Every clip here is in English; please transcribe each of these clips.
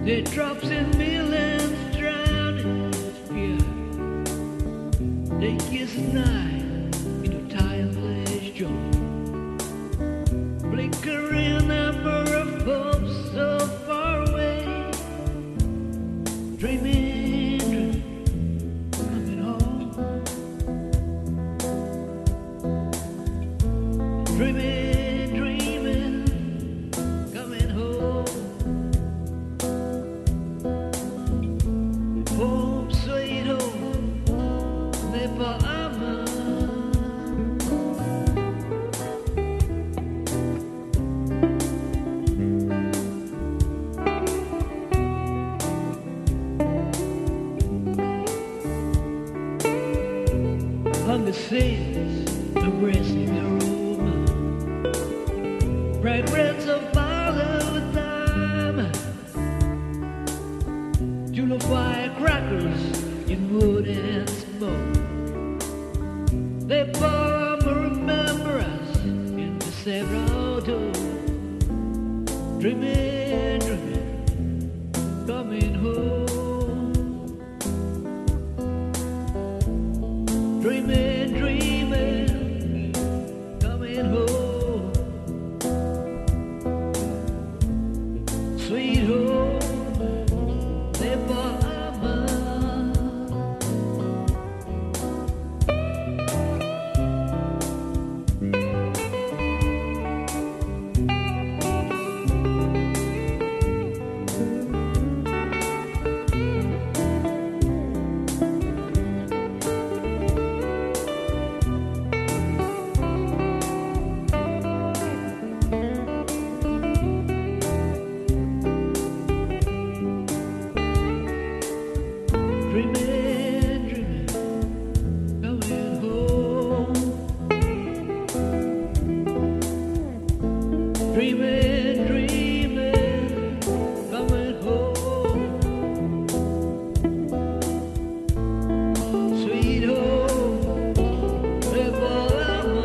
It drops in millions, drowning fear. They kiss at night into tireless joy. Flickering number of hopes so far away. Dreaming, dreaming, coming home. Dreaming, dreaming, coming home. Home, sweet home, Nepal, Lama. Hunger sails, embracing aroma. Bright reds of violet with diamond. Jewel firecrackers in wood and smoke. They bomb remember us in the Sharad. Dreaming, dreaming, coming home. Dreaming, dreaming, coming home. Sweet home, Nepal, Lama. Dreaming, dreaming, coming home. Dreaming, dreaming, coming home. Sweet home, Nepal, Lama.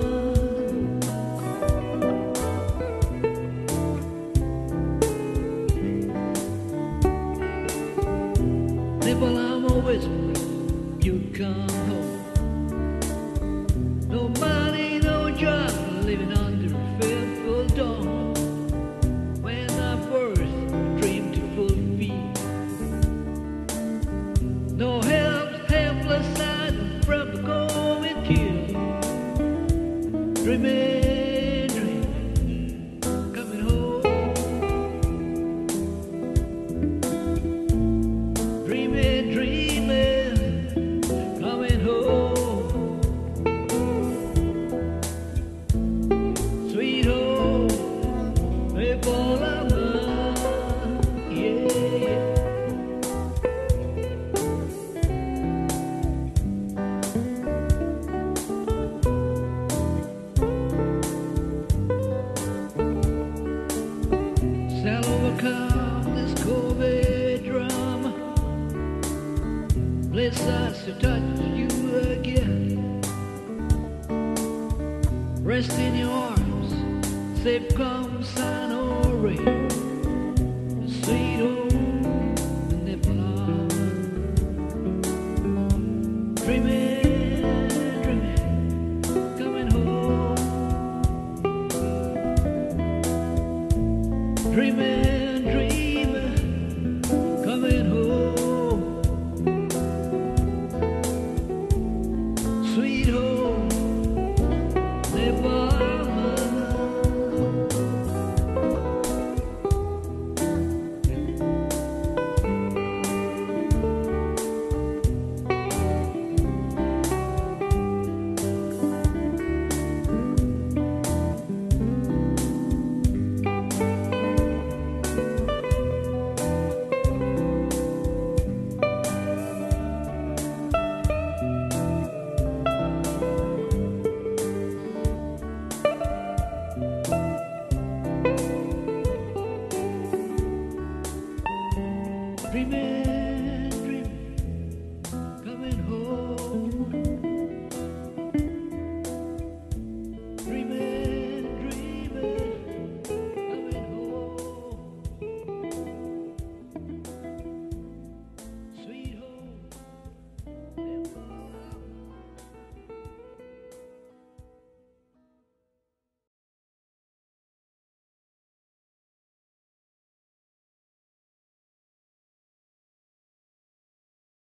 Nepal, Lama whisper, you'd come home. No money, no job, living under a fearful dawn. When I first dreamed to fulfill. No help, helpless side from the going kill. Dreaming, dreaming, coming home. Dreaming, dreaming, coming home. Sweet home, Nepal, Lama. Yeah. Shall overcome this COVID drama. Bless us to touch you again. Rest in your arms, safe come sun or rain. Sweet home, Nepal, Lama. Dreaming, dreaming, coming home. Dreaming.